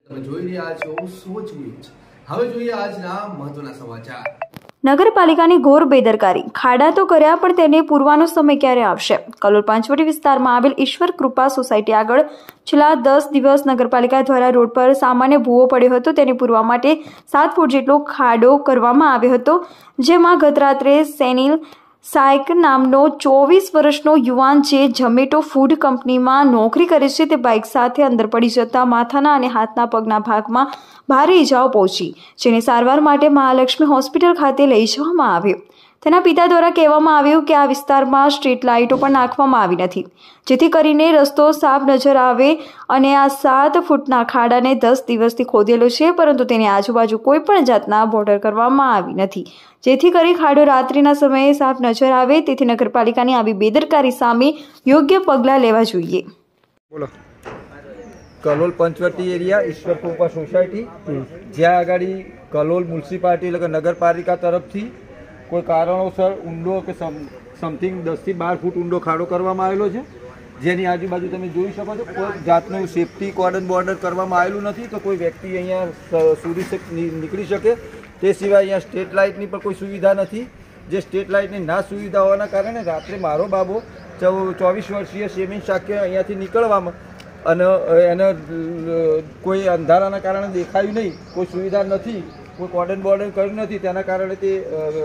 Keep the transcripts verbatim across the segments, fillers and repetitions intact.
તમે જોઈ રહ્યા છો સોચ ન્યૂઝ। હવે જોઈએ આજના મહત્વના સમાચાર। નગરપાલિકાની ઘોર બેદરકારી। ખાડા તો કર્યા પણ તેને પૂરવાનો સમય ક્યારે આવશે? કલોલ પાંચવટી વિસ્તારમાં આવેલ ઈશ્વર કૃપા સોસાયટી આગળ છેલ્લા દસ દિવસ નગરપાલિકા દ્વારા રોડ પર સામાન્ય ભૂવો પડ્યો હતો, તેને પૂરવા માટે સાત ફૂટ જેટલો ખાડો કરવામાં આવ્યો હતો, જેમાં ગત રાત્રે સેનિલ સાયક નામનો ચોવીસ વર્ષનો યુવાન જે ઝોમેટો ફૂડ કંપનીમાં નોકરી કરે છે તે બાઇક સાથે અંદર પડી જતા માથાના અને હાથના પગના ભાગમાં ભારે ઈજાઓ પહોંચી, જેને સારવાર માટે મહાલક્ષ્મી હોસ્પિટલ ખાતે લઈ જવામાં આવ્યો। તેના પિતા દ્વારા કહેવામાં આવ્યું કે આ વિસ્તારમાં સ્ટ્રીટ લાઇટો પણ નાખવામાં આવી નથી, જેથી કરીને રસ્તો સાફ નજર આવે અને આ સાત ફૂટના ખાડાને દસ દિવસથી ખોદેલો છે, પરંતુ તેની આજુબાજુ કોઈ પણ જાતના બોર્ડર કરવામાં આવી નથી, જેથી કરી ખાડો રાત્રિના સમયે સાફ નજર આવે। તેથી નગરપાલિકાની આવી બેદરકારી સામે યોગ્ય પગલાં લેવા જોઈએ। બોલો। કલોલ પંચવટી એરિયા ઈશ્વર કૃપા સોસાયટી, જ્યાં આગળ કલોલ મ્યુનિસિપાલિટી એટલે કે નગરપાલિકા તરફથી કોઈ કારણોસર ઊંડો કે સમથિંગ દસથી બાર ફૂટ ઊંડો ખાડો કરવામાં આવેલો છે, જેની આજુબાજુ તમે જોઈ શકો છો કોઈ જાતનું સેફ્ટી કોર્ડન બોર્ડર કરવામાં આવેલું નથી કે કોઈ વ્યક્તિ અહીંયા સુધી નીકળી શકે। તે સિવાય અહીંયા સ્ટ્રીટ લાઇટની પણ કોઈ સુવિધા નથી, જે સ્ટ્રીટ લાઇટની ના સુવિધા હોવાના કારણે રાત્રે મારો બાબો ચોવીસ વર્ષીય શેમિન શાક્ય અહીંયાથી નીકળવામાં અને એને કોઈ અંધારાના કારણે દેખાયું નહીં, કોઈ સુવિધા નથી, કોઈ કોર્ડન બોર્ડર કર્યું નથી, તેના કારણે તે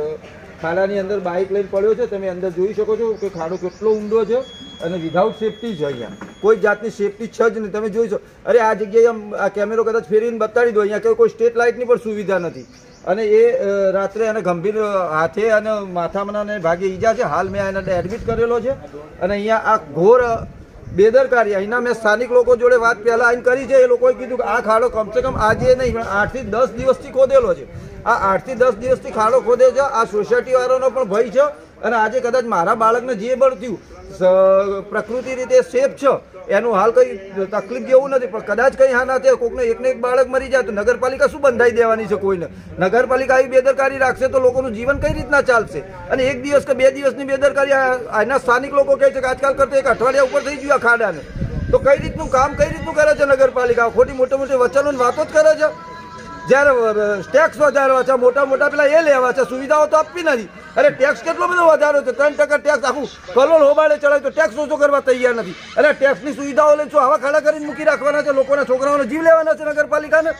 ખાડાની અંદર બાઇક લઈને પડ્યો છે। તમે અંદર જોઈ શકો છો કે ખાડો કેટલો ઊંડો છે અને વિધાઉટ સેફટી છે, અહીંયા કોઈ જાતની સેફટી છે જ નહીં। તમે જોઈ શકો, અરે આ જગ્યાએ આ કેમેરો કદાચ ફેરીને બતાડી દો, અહીંયા કોઈ સ્ટ્રીટ લાઇટની પણ સુવિધા નથી અને એ રાત્રે એને ગંભીર હાથે અને માથામાં ભાગે ઈજા છે। હાલ મેં એને એડમિટ કરેલો છે અને અહીંયા આ ઘોર બેદરકારી અહીંના મેં સ્થાનિક લોકો જોડે વાત પહેલાં આવીને કરી છે, એ લોકોએ કીધું કે આ ખાડો કમસે કમ આજે નહીં પણ આઠથી દસ દિવસથી ખોદેલો છે। આ આઠથી દસ દિવસથી ખાડો ખોદે છે, આ સોસાયટીવાળાનો પણ ભય છે અને આજે કદાચ મારા બાળકને જે બળ થયું પ્રકૃતિ રીતે સેફ છે, એનું હાલ કંઈ તકલીફ જેવું નથી, પણ કદાચ કંઈ હા ના થાય કોઈકને એકને એક બાળક મરી જાય તો નગરપાલિકા શું બંધાઈ દેવાની છે કોઈને? નગરપાલિકા આવી બેદરકારી રાખશે તો લોકોનું જીવન કઈ રીતના ચાલશે? અને એક દિવસ કે બે દિવસની બેદરકારી આના સ્થાનિક લોકો કહે છે કે આજકાલ કરતા એક અઠવાડિયા ઉપર થઈ ગયું આ ખાડાને, તો કઈ રીતનું કામ કઈ રીતનું કરે છે નગરપાલિકા? ખોટી મોટી મોટી વચનોની વાતો જ કરે છે, જ્યારે ટેક્સ વધારવા છે, મોટા મોટા પેલા એ લેવા છે, સુવિધાઓ તો આપવી નથી। અરે ટેક્સ કેટલો બધો વધારો છે, ત્રણ ટકા ટેક્સ આખું કલોલ હોબાળે ચડાય તો ટેક્સ ઓછો કરવા તૈયાર નથી। અરે ટેક્સની સુવિધાઓ લઈને શું આવા ખાડા કરીને મૂકી રાખવાના છે? લોકોના છોકરાઓનો જીવ લેવાના છે નગરપાલિકાને?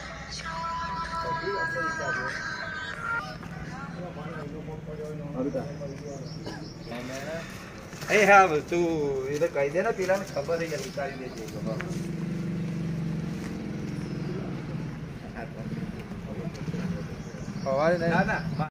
એ હા તું એ તો કહી દે ને, પેલાને ખબર જ ઉતારી દેજે। ના ના